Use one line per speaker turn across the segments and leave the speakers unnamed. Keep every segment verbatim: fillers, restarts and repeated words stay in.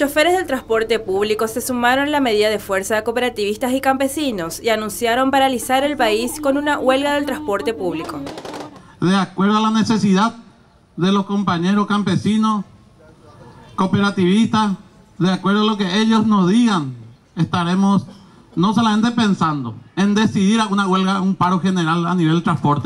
Choferes del transporte público se sumaron a la medida de fuerza de cooperativistas y campesinos y anunciaron paralizar el país con una huelga del transporte público.
De acuerdo a la necesidad de los compañeros campesinos, cooperativistas, de acuerdo a lo que ellos nos digan, estaremos no solamente pensando en decidir una huelga, un paro general a nivel del transporte.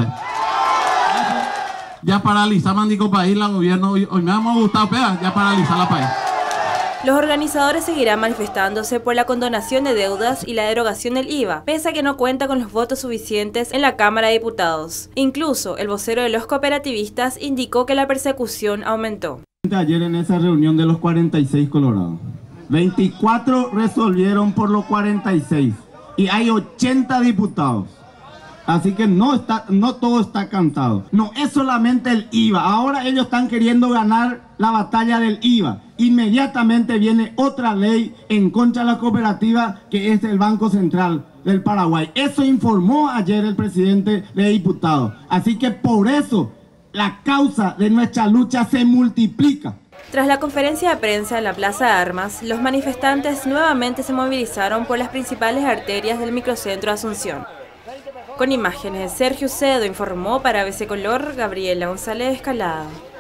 Ya paralizamos Nico país, la gobierno, hoy me hemos gustado, ya paralizar la país.
Los organizadores seguirán manifestándose por la condonación de deudas y la derogación del I V A, pese a que no cuenta con los votos suficientes en la Cámara de Diputados. Incluso, el vocero de los cooperativistas indicó que la persecución aumentó.
Ayer en esa reunión de los cuarenta y seis colorados, veinticuatro resolvieron por los cuarenta y seis y hay ochenta diputados. Así que no, está, no todo está cantado. No es solamente el I V A. Ahora ellos están queriendo ganar la batalla del I V A. Inmediatamente viene otra ley en contra de la cooperativa, que es el Banco Central del Paraguay. Eso informó ayer el presidente de diputados. Así que por eso la causa de nuestra lucha se multiplica.
Tras la conferencia de prensa en la Plaza de Armas, los manifestantes nuevamente se movilizaron por las principales arterias del microcentro de Asunción. Con imágenes de Sergio Cedo, informó para A B C Color Gabriela González Escalada.